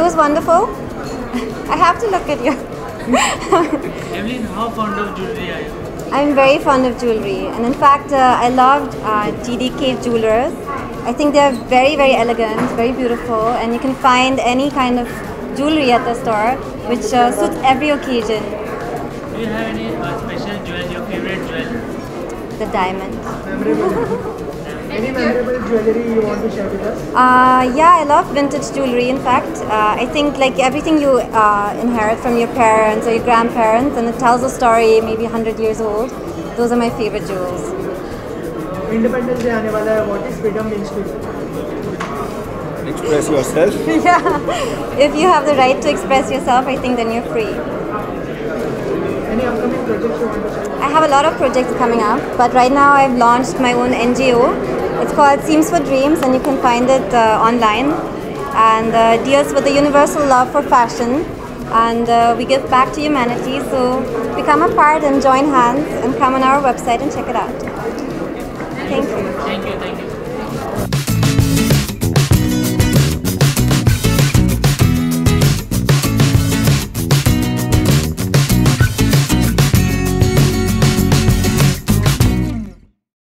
was wonderful. I have to look at you. Evelyn, how fond of jewelry are you? I'm very fond of jewelry, and in fact, I loved GDK jewelers. I think they're very, very elegant, very beautiful, and you can find any kind of jewelry at the store, which suits every occasion. Do you have any special jewel, your favorite jewel? The diamond. Any memorable jewelry you want to share with us? Yeah, I love vintage jewelry. In fact, I think like everything you inherit from your parents or your grandparents, and it tells a story maybe 100 years old. Those are my favorite jewels. Independence Day aane wala hai. What is freedom means to you? Express yourself. Yeah, if you have the right to express yourself, I think then you're free. Any upcoming projects you want to share? I have a lot of projects coming up, but right now I've launched my own NGO. It's called Seams for Dreams, and you can find it online, and deals with the universal love for fashion, and we give back to humanity. So become a part and join hands and come on our website and check it out. Thank you. Thank you.